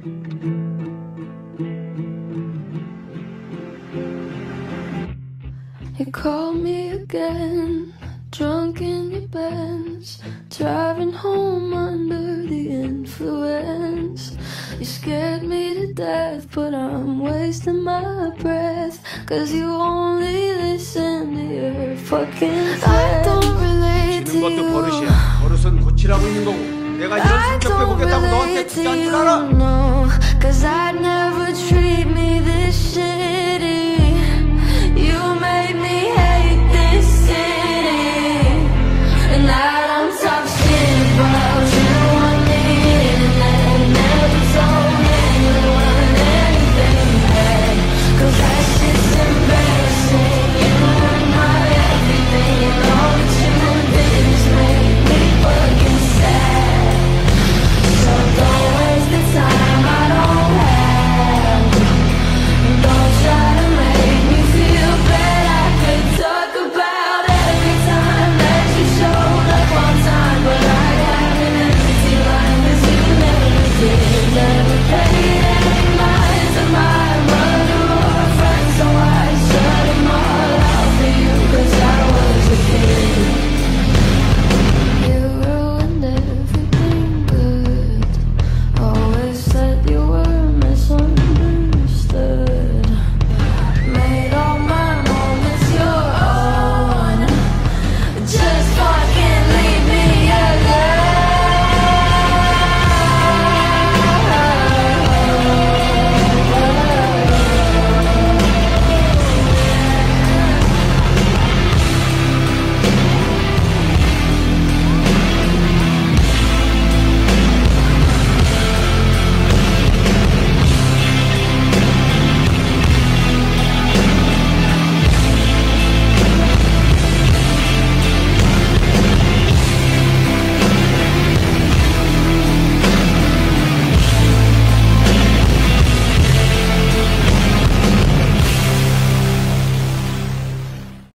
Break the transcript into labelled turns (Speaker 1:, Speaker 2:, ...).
Speaker 1: You called me again, drunk in your Benz, driving home under the influence. You scared me to death, but I'm wasting my breath, 'cause you only listen to your fucking friends. I don't relate to
Speaker 2: 지는 것도
Speaker 1: you.
Speaker 2: 버릇이야. 버릇은 고치라고 있는 거고. 내가 이런 성격 빼보겠다고 너한테 진짜인 줄 알아?
Speaker 1: No, 'cause I'd never treat me this shitty. You made me hate this city, and I don't talk shit about you on the internet. Never told anyone anything bad, 'cause that shit's embarrassing. You were my everything, and all that you did is make me fucking sad. So don't waste the time I don't have. Don't try to make me feel bad. I could talk about every time that you showed up on time, but I have an empty line, 'cause you never did.